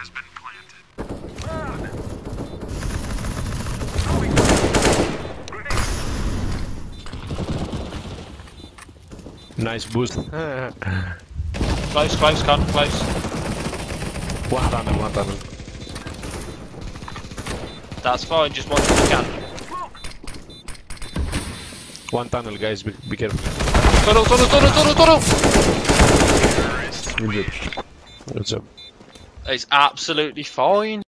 Nice boost. Close, Con, close. One tunnel. That's fine, just watch what you can. One tunnel, guys, be careful. Tunnel! Good job. It's absolutely fine.